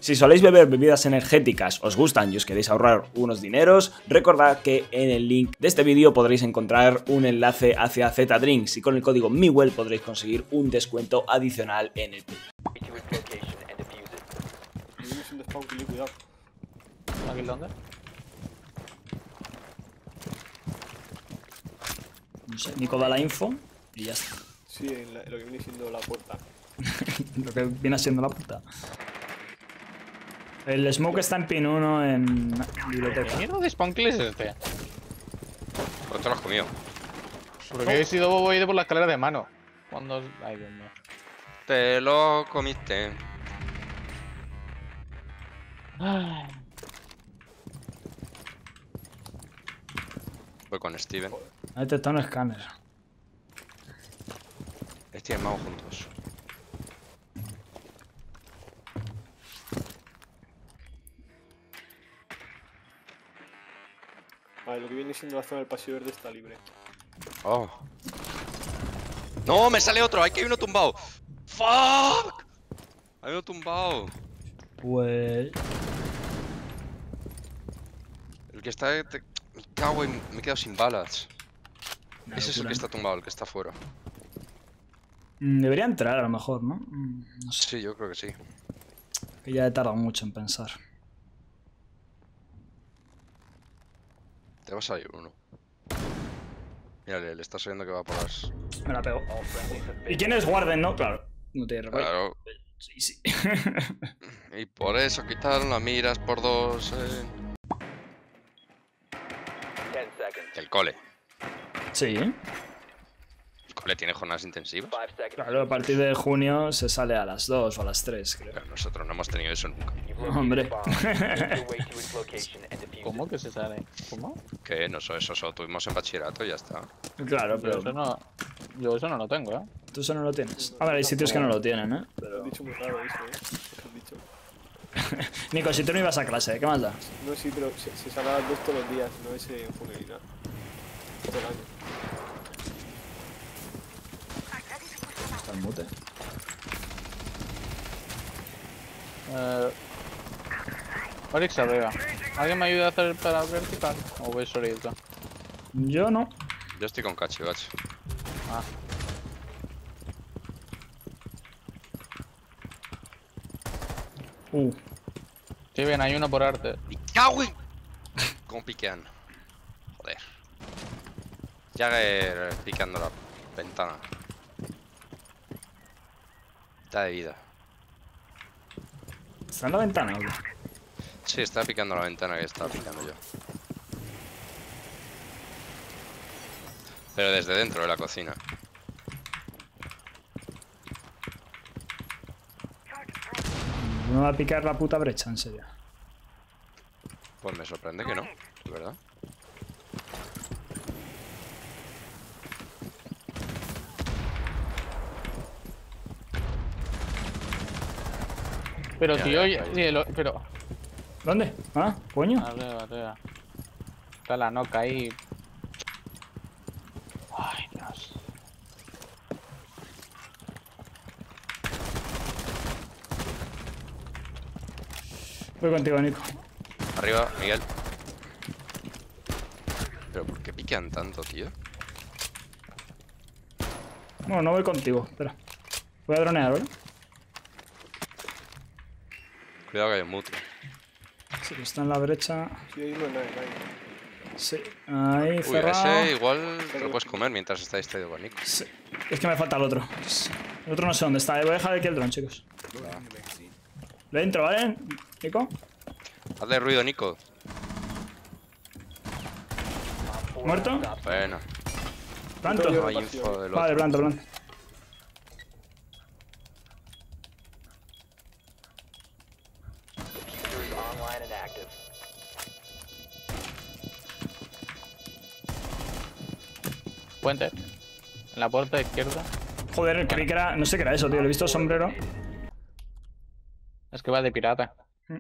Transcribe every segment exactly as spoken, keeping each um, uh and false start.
Si soléis beber bebidas energéticas, os gustan y os queréis ahorrar unos dineros, recordad que en el link de este vídeo podréis encontrar un enlace hacia Z-Drinks y con el código MIWELL podréis conseguir un descuento adicional en el club. ¿Aquí dónde? No sé, Nico da la info y ya está. Sí, en la, lo que viene siendo la puerta. Lo que viene siendo la puta. El smoke está en pin uno en biblioteca. ¿Qué mierda de spawn kill es este? ¿Por qué te lo has comido? Porque he sido bobo y he ido por la escalera de mano. Cuando... Ay, Dios mío. Te lo comiste. Ay. Voy con Steven. Ahí te está un escáner. Steven, vamos juntos. Vale, lo que viene siendo la zona del pasillo verde está libre. Oh. No, me sale otro. Aquí hay uno tumbado. Fuck. Hay uno tumbado. Pues... El que está... Te... Me cago en... Me he quedado sin balas. Una Ese es el locura, que ¿eh? está tumbado, el que está afuera. Mm, Debería entrar a lo mejor, ¿no? Mm, No sé, Sí, yo creo que sí. que ya he tardado mucho en pensar. Te va a salir uno. Mírale, le está saliendo que va por las... Me la pego. ¿Y quién es Warden, no? Claro. No tiene recuerdo. Claro. Sí, sí. Y por eso quitaron las miras por dos. Eh. El cole. Sí. El cole tiene jornadas intensivas. Claro, a partir de junio se sale a las dos o a las tres, creo. Pero nosotros no hemos tenido eso nunca. Hombre. ¿Cómo que se sale? ¿Cómo? Que no, eso, eso solo tuvimos en bachillerato y ya está. Claro, Yo pero eso no... Yo eso no lo tengo, ¿eh? tú eso no lo tienes. A ver, hay sitios que no lo tienen, ¿eh? Lo Pero... has dicho muy raro eso, ¿eh? Lo has dicho. Nico, si tú no ibas a clase, ¿qué más da? No, sí, pero se, se sale a las dos todos los días, no es en funelina. Todo el año. Está el mute. Eh... Oryx arriba. ¿Alguien me ayuda a hacer para vertical? ¿O voy solito? Yo no. Yo estoy con cachivache. Ah. Uh. Sí, bien, hay uno por arte. ¡Y cago en! ¿Cómo piquean? Joder. Jagger picando la ventana. Está de vida. ¿Está en la ventana o qué? Sí, está picando la ventana que estaba picando yo. Pero desde dentro de la cocina. No va a picar la puta brecha, en serio. Pues me sorprende que no, de verdad. Pero Ya, tío, ya, ya- ya. sí, el- pero... ¿Dónde? ¿Ah? ¿Coño? Arriba, arriba. Está la noca ahí. Ay, Dios. Voy contigo, Nico. Arriba, Miguel. Pero ¿por qué piquean tanto, tío? Bueno, no voy contigo. Espera. Voy a dronear, ¿vale? Cuidado que hay un mute. Sí, está en la brecha. Sí, ahí no hay nadie, nadie. Sí. Ahí, Uy, cerrado. ese igual te lo puedes comer mientras está distraído con Nico. Sí. Es que me falta el otro. El otro no sé dónde está. Voy a dejar aquí el dron, chicos. Le entro, ¿vale? Nico. Hazle ruido, Nico. ¿Muerto? Bueno, ¿Planto? no hay info del Vale, otro. planto, planto. Puente. En la puerta izquierda. Joder, creí que era... No sé qué era eso, tío. Le he visto sombrero. Es que va de pirata. Mm.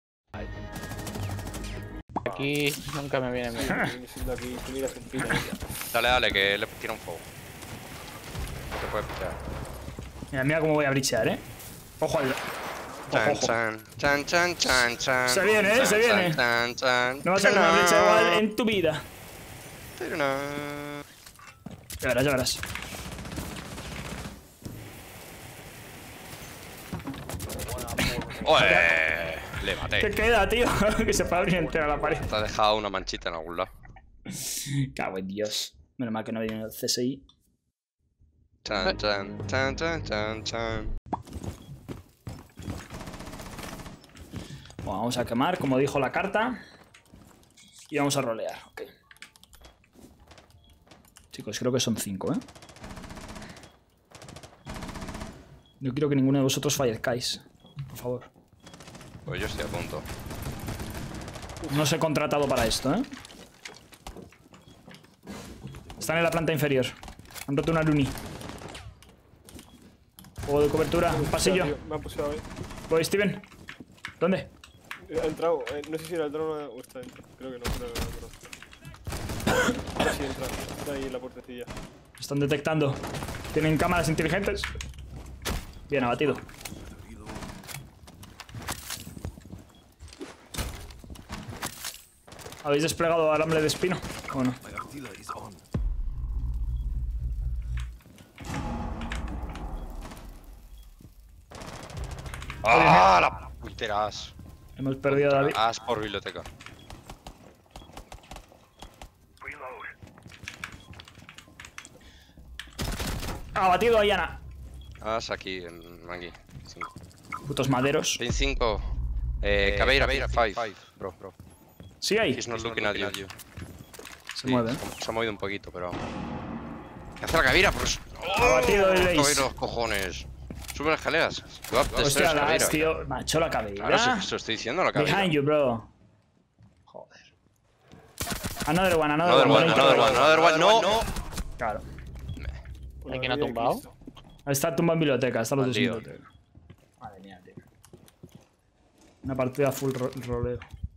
Aquí nunca me viene Sí, bien. lo que viene siendo aquí, tú miras en pila. Dale, dale, que le tira un fuego. No te puede pichar. Mira, mira cómo voy a brichear, ¿eh? Ojo al... Chan, chan, chan, chan, chan, chan. Se viene, eh, se viene. Chan, chan, No vas a ver una brecha igual en tu vida. Pero no. Ya verás, ya verás. ¡Oye! Le ¿Qué maté. queda, tío? Que se puede abrir entera la pared. Te ha dejado una manchita en algún lado. Cago en Dios. Menos mal que no viene el C S I. Chan, chan, chan, chan, chan, chan. Bueno, vamos a quemar, como dijo la carta. Y vamos a rolear, ok. Chicos, creo que son cinco, ¿eh? No quiero que ninguno de vosotros fallezcáis. Por favor. Pues yo estoy a punto. No os he contratado para esto, ¿eh? Están en la planta inferior. Han roto una luni. Juego de cobertura, un pasillo. Tío, me ha puesto ahí. Voy, Steven. ¿Dónde? Ha entrado, eh, no sé si era el drone o está dentro. Creo que no, creo que no. Ahora sí entra, está ahí en la puertecilla. Están detectando. Tienen cámaras inteligentes. Bien, abatido. ¿Habéis desplegado alambre de espino? ¿O no? ¡Ah! La puntera as. Hemos perdido a David. As por biblioteca. Abatido a Yana. As aquí, en aquí. cinco. Putos maderos. Pin cinco. Eh, Caveira, five. Bro, bro. Sí hay. He's not looking at you. Se Sí, mueven. Se ha movido un poquito, pero. ¿Qué hace la Caveira? Pues. Abatido el ¡Oh! Ace. Los cojones. Sube las escaleras. Go up the Hostia, stairs, la Caveira. has, tío. Macho la cabeza. Claro, sí, eso estoy diciendo la Caveira. Behind you, bro. Joder. Another one, another, Another one, one. another one, another one. No, no. Claro. Por ¿Hay la quien ha gloria de tumbado? Cristo. Está tumba en biblioteca, están los dos en Tío. biblioteca. Madre mía, tío. Una partida full ro roleo.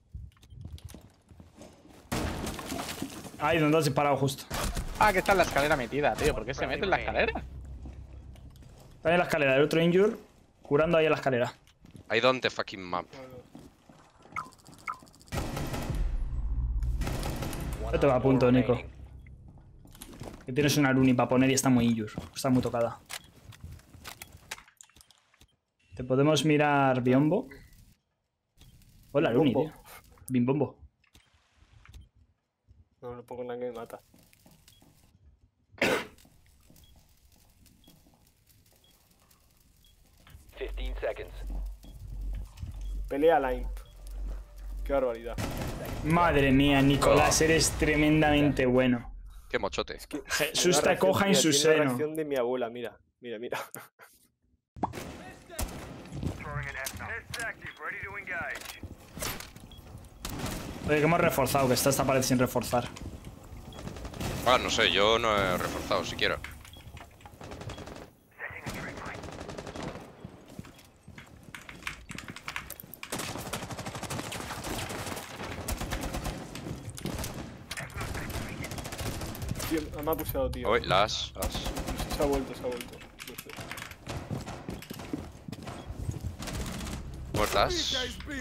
Ahí, donde has disparado justo. Ah, que está en la escalera metida, tío. ¿Por qué se mete en la escalera? Está en la escalera, el otro injure, curando ahí en la escalera. I don't the fucking map. Ya te va a punto, Nico. Que tienes una luni para poner y está muy injure. Está muy tocada. ¿Te podemos mirar Biombo? Hola, luni, Bimbombo. tío. Bimbombo. No, no pongo nada que me mata. fifteen seconds. Pelea Limp. Qué barbaridad. Madre mía, Nicolás, eres tremendamente bueno. Qué mochote. Jesús Una te reacción, acoja en mira, su tiene la seno. reacción de mi abuela, mira. Mira, mira. Oye, que hemos reforzado, que está esta pared sin reforzar. Ah, no sé, yo no he reforzado siquiera. Tío, me ha pulsado, tío. Uy, las, las. Se ha vuelto, se ha vuelto. No sé. Muertas.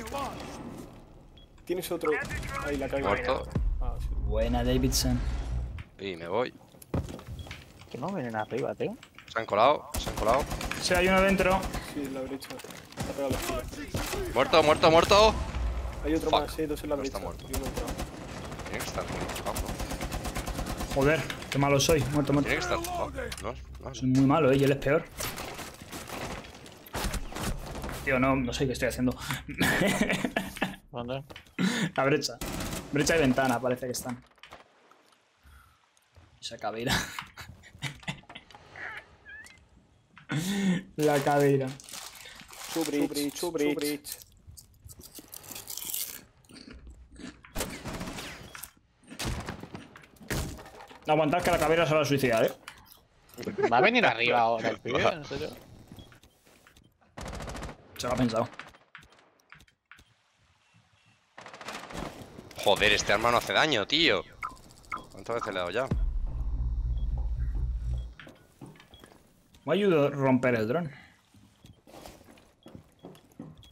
Tienes otro. Ahí la carga. Muerto. Ah, sí. Buena, Davidson. Y me voy. Que no vienen arriba, tío. Se han colado, se han colado. Sí, hay uno dentro. Sí, en la brecha. Ha pegado la fila. Muerto, muerto, muerto. Hay otro Fuck. más, hay dos en la No brecha. está muerto. Y uno entrado. Tiene que estar abajo. Joder, qué malo soy. Muerto, muerto. Tiene que estar abajo. No, no. Soy muy malo, ¿eh? Y él es peor. Tío, no, no sé qué estoy haciendo. ¿Dónde? La brecha. Brecha y ventana, parece que están. Esa caveira. La caveira. Two bridge, two bridge, two bridge. No aguantad que la caveira se va a suicidar, ¿eh? Va a venir arriba ahora el pibe, en serio. Se lo ha pensado. Joder, este arma no hace daño, tío. ¿Cuántas veces le he dado ya? Me ayudo a romper el dron.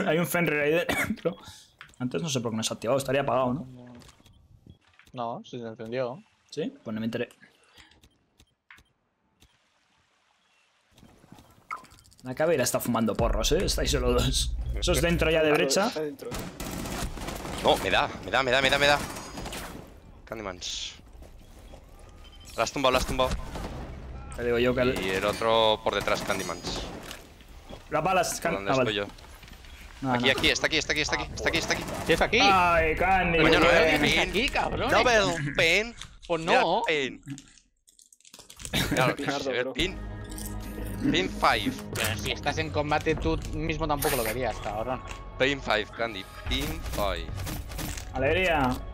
Hay un Fenrir ahí dentro. Antes no sé por qué no se ha activado, estaría apagado, ¿no? No, se encendió. ¿Sí? Pues no me enteré. La cabera está fumando porros, ¿eh? Estáis solo dos. Eso es dentro ya de brecha. Está dentro. No, me da, me da, me da, me da, me da. Candymans. La has tumbado, la has tumbado. Te digo yo que... el- Y el otro por detrás, Candymans. Las balas... ¿Por can- dónde ah, estoy vale. yo? Nada, Aquí, nada. aquí, está aquí, está aquí, está aquí, está aquí, está aquí. ¿Qué está aquí? ¡Ay, Candy! Coño, no bien. veo ¿Qué bien. está aquí, cabrón? Double pin. Pues Mira, no. pin. Claro, Pinardo, se ve el bro. pin. Pin cinco. Pero si estás en combate tú mismo tampoco lo verías, cabrón. Pin cinco, Candy. Pin cinco. Alegría.